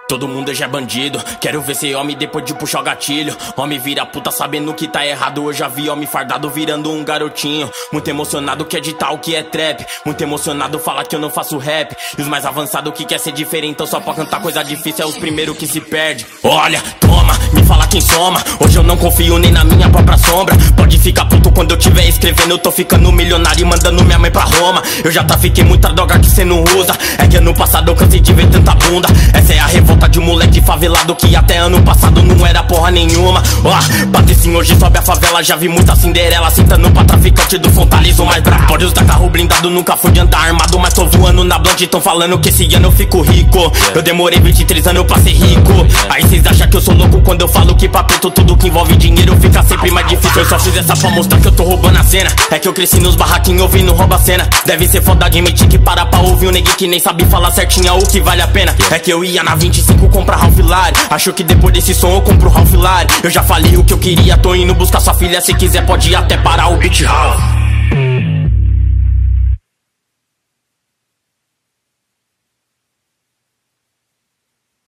Todo mundo já é bandido, quero ver ser homem depois de puxar o gatilho. Homem vira puta sabendo que tá errado. Eu já vi homem fardado virando um garotinho. Muito emocionado quer ditar o que é trap. Muito emocionado falar que eu não faço rap. E os mais avançados que quer ser diferente, então só pra cantar coisa difícil é os primeiros que se perde. Olha, toma, me fala quem soma. Hoje eu não confio nem na minha própria sombra. Pode ficar puto quando eu tiver escrevendo. Eu tô ficando milionário e mandando minha mãe pra Roma. Eu já trafiquei muita droga que cê não usa. É que ano passado eu cansei de ver tanta bunda. Essa é a revolta de um moleque favelado que até ano passado não era porra nenhuma. Ó, Patricinho hoje sobe a favela. Já vi muita Cinderela sentando pra traficante do Fontalizo mais brabo. Pode usar carro blindado, nunca fui de andar armado. Mas tô voando na blonde, tão falando que esse ano eu fico rico. Eu demorei 23 anos pra ser rico. Aí cês acham que eu sou louco quando eu falo que pra preto tudo que envolve dinheiro fica sempre mais difícil. Eu só fiz essa pra mostrar que eu tô roubando a cena. É que eu cresci nos barraquinhos ouvindo rouba cena. Deve ser foda admitir que para pra ouvir um neguinho que nem sabe falar certinho o que vale a pena. É que eu ia na 25 comprar Ralph Lauren. Acho que depois desse som eu compro Ralph Lauren. Eu já falei o que eu queria, tô indo buscar sua filha. Se quiser pode ir até parar o Beach House.